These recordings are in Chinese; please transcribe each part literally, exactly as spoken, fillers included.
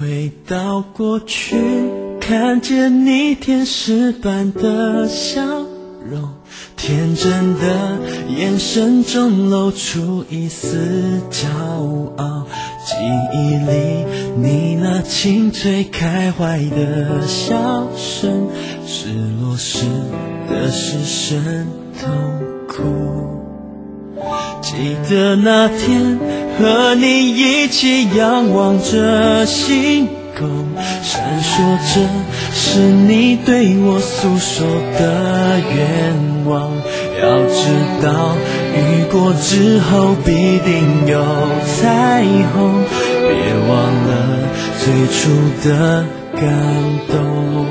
回到过去，看见你天使般的笑容，天真的眼神中露出一丝骄傲，记忆里你那轻吹开怀的笑声，失落时的失神痛苦。记得那天和你一起仰望着星空，闪烁着是你对我诉说的愿望。要知道雨过之后必定有彩虹，别忘了最初的感动。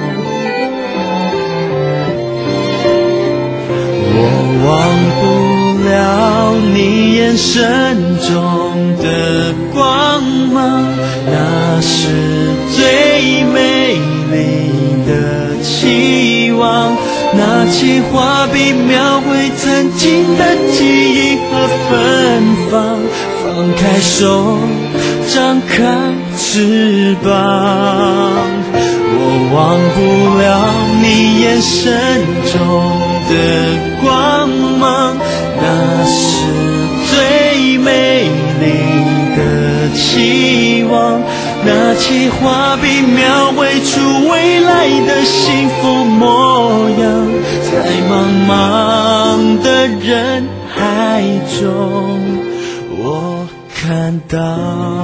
我忘不了你眼神中的光芒，那是最美丽的期望，拿起画笔描绘曾经的记忆和芬芳，放开手，张开翅膀。我忘不了你眼神中的光芒，那是最美丽的期望，拿起画笔描绘出未来的幸福模样，在茫茫的人海中我看到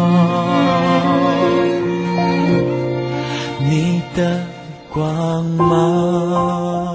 你的光芒。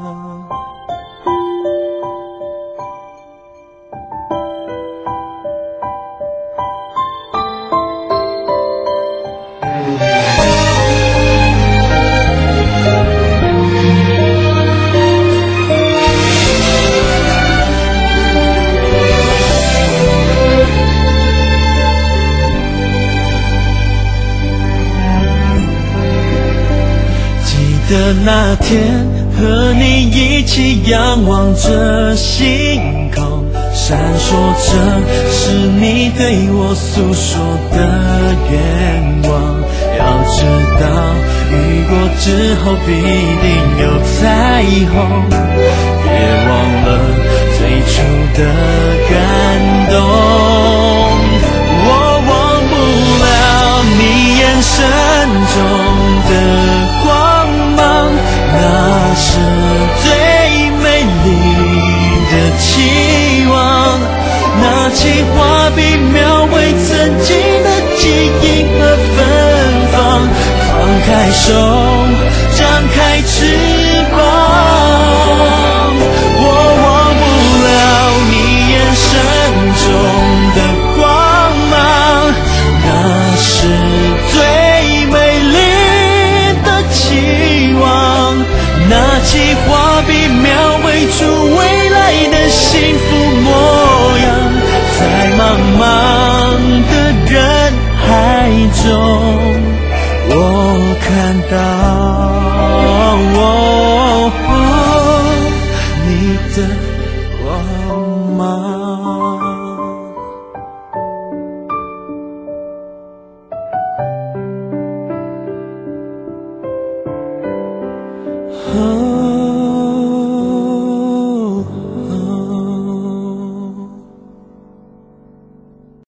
记得那天和你一起仰望着星空，闪烁着是你对我诉说的愿望。要知道雨过之后必定有彩虹，别忘了最初的感动。我忘不了你眼神中的光芒，那是最美丽的期望，拿起画笔描绘曾经的记忆和芬芳，放开手，张开翅膀。我忘不了你眼神中的光芒，那是最美丽的期望，拿起画